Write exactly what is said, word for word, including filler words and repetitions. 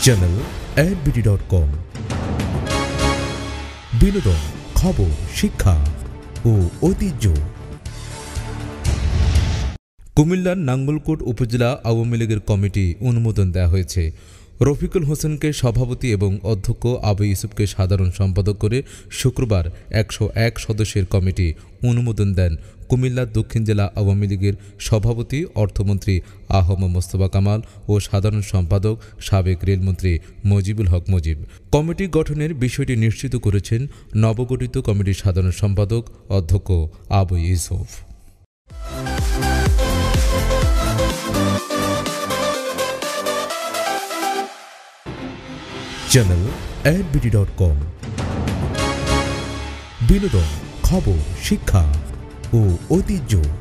Channel ed BD dot com. বিনোদন, খবর, শিক্ষা ও ঐতিহ্য। কুমিল্লার নাঙ্গলকোট উপজেলা আওয়ামী লীগের কমিটি অনুমোদন দেওয়া হয়েছে। রফিকুল হোসেনকে সভাপতি এবং অধ্যক্ষ আবু ইউসুফকে সাধারণ সম্পাদক করে শুক্রবার একশো এক সদস্যের কমিটি অনুমোদন দেন কুমিল্লা দক্ষিণ জেলা আওয়ামী লীগের সভাপতি অর্থমন্ত্রী আ হ ম মোস্তফা কামাল ও সাধারণ সম্পাদক সাবেক রেলমন্ত্রী মজিবুল হক মুজিব। কমিটি গঠনের বিষয়টি নিশ্চিত করেছেন নবগঠিত কমিটির সাধারণ সম্পাদক অধ্যক্ষ Abu Yusuf. Channel ed BD dot com. বিনোদন, খবর, শিক্ষা ও ঐতিহ্য।